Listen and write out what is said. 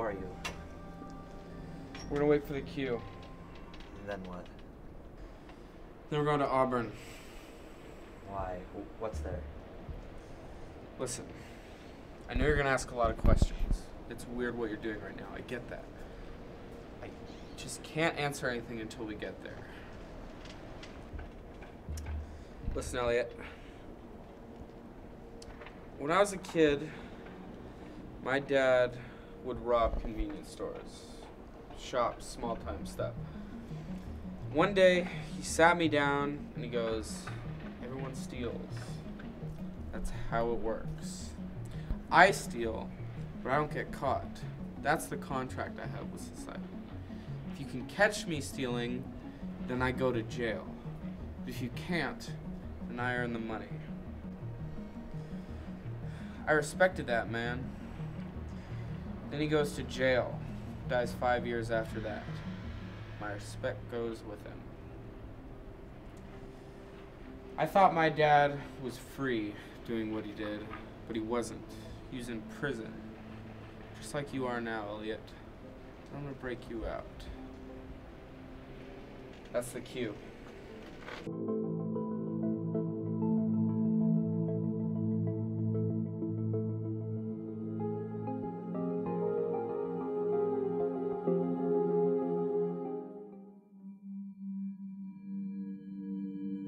are you? We're gonna wait for the queue. And then what? Then we're going to Auburn. Why? What's there? Listen, I know you're gonna ask a lot of questions. It's weird what you're doing right now. I get that. I just can't answer anything until we get there. Listen, Elliot. When I was a kid, my dad would rob convenience stores, shops, small-time stuff. One day, he sat me down and he goes, "Everyone steals. That's how it works. I steal, but I don't get caught. That's the contract I have with society. If you can catch me stealing, then I go to jail. But if you can't, then I earn the money." I respected that man. Then he goes to jail, dies 5 years after that. My respect goes with him. I thought my dad was free doing what he did, but he wasn't. He was in prison. Just like you are now, Elliot. I'm gonna break you out. That's the cue.